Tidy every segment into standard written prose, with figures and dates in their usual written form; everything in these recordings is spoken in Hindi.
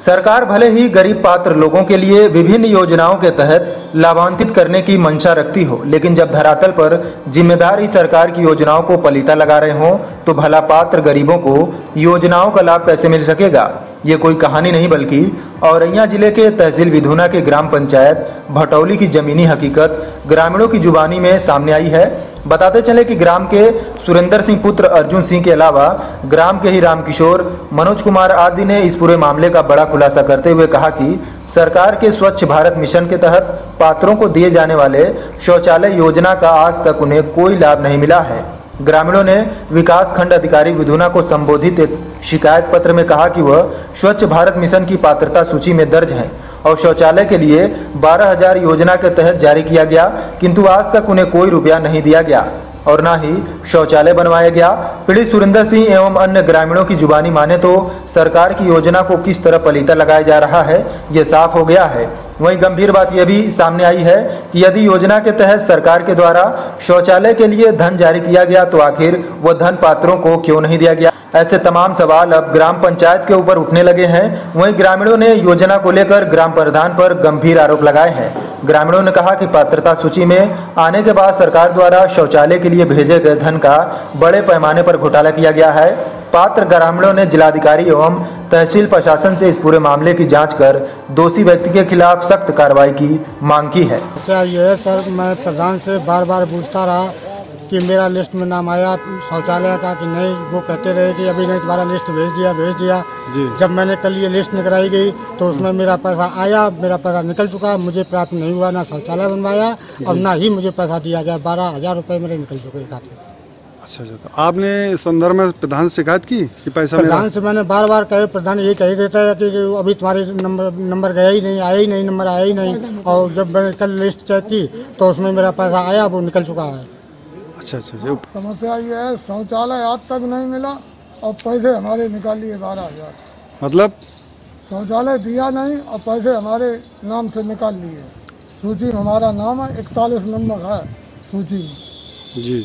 सरकार भले ही गरीब पात्र लोगों के लिए विभिन्न योजनाओं के तहत लाभान्वित करने की मंशा रखती हो, लेकिन जब धरातल पर जिम्मेदार ही सरकार की योजनाओं को पलीता लगा रहे हों तो भला पात्र गरीबों को योजनाओं का लाभ कैसे मिल सकेगा। ये कोई कहानी नहीं बल्कि औरैया जिले के तहसील विधुना के ग्राम पंचायत भटौली की जमीनी हकीकत ग्रामीणों की जुबानी में सामने आई है। बताते चले कि ग्राम के सुरेंद्र सिंह पुत्र अर्जुन सिंह के अलावा ग्राम के ही रामकिशोर, मनोज कुमार आदि ने इस पूरे मामले का बड़ा खुलासा करते हुए कहा कि सरकार के स्वच्छ भारत मिशन के तहत पात्रों को दिए जाने वाले शौचालय योजना का आज तक उन्हें कोई लाभ नहीं मिला है। ग्रामीणों ने विकास खंड अधिकारी विधुना को संबोधित एक शिकायत पत्र में कहा कि वह स्वच्छ भारत मिशन की पात्रता सूची में दर्ज हैं और शौचालय के लिए 12,000 योजना के तहत जारी किया गया, किंतु आज तक उन्हें कोई रुपया नहीं दिया गया और न ही शौचालय बनवाया गया। पीड़ित सुरेंद्र सिंह एवं अन्य ग्रामीणों की जुबानी माने तो सरकार की योजना को किस तरह पलीता लगाया जा रहा है ये साफ हो गया है। वहीं गंभीर बात यह भी सामने आई है कि यदि योजना के तहत सरकार के द्वारा शौचालय के लिए धन जारी किया गया तो आखिर वह धन पात्रों को क्यों नहीं दिया गया। ऐसे तमाम सवाल अब ग्राम पंचायत के ऊपर उठने लगे हैं। वहीं ग्रामीणों ने योजना को लेकर ग्राम प्रधान पर गंभीर आरोप लगाए हैं। ग्रामीणों ने कहा कि पात्रता सूची में आने के बाद सरकार द्वारा शौचालय के लिए भेजे गए धन का बड़े पैमाने पर घोटाला किया गया है। पात्र ग्रामीणों ने जिलाधिकारी एवं तहसील प्रशासन से इस पूरे मामले की जांच कर दोषी व्यक्ति के खिलाफ सख्त कार्रवाई की मांग की है। सर, मैं प्रधान से बार बार पूछता रहा कि मेरा लिस्ट में नाम आया शौचालय का कि नहीं, वो कहते रहे कि अभी नहीं, तुम्हारा लिस्ट भेज दिया जी। जब मैंने कल ये लिस्ट निकलाई गई तो उसमें मेरा पैसा आया, मेरा पैसा निकल चुका, मुझे प्राप्त नहीं हुआ, ना शौचालय बनवाया और ना ही मुझे पैसा दिया गया। 12,000 रुपये मेरे निकल चुके खाते। अच्छा, तो आपने इस संदर्भ में प्रधान से शिकायत की कि पैसा प्रधान से मैंने बार बार कहे, प्रधान ये कह देता है कि अभी तुम्हारे नंबर गया ही नहीं, आया ही नहीं, नंबर आया ही नहीं। और जब मैंने कल लिस्ट चेक की तो उसमें मेरा पैसा आया, वो निकल चुका है। अच्छा, समस्या ये है, शौचालय आज तक नहीं मिला और पैसे हमारे निकाल लिए 12,000। मतलब शौचालय दिया नहीं और पैसे हमारे नाम से निकाल लिए। सूची में हमारा नाम है, 41 नंबर है सूची में जी।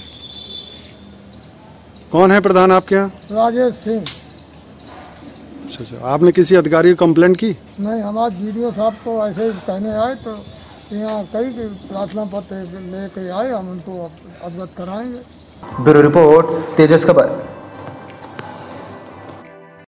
कौन है प्रधान आपके यहाँ? राजेश सिंह। अच्छा, आपने किसी अधिकारी को कंप्लेंट की? नहीं, हमारे वीडियो साहब को ऐसे ही कहने आए तो यहाँ कई प्रार्थना पत्र लेके आए, हम उनको अवगत कराएंगे। ब्यूरो रिपोर्ट, तेजस खबर।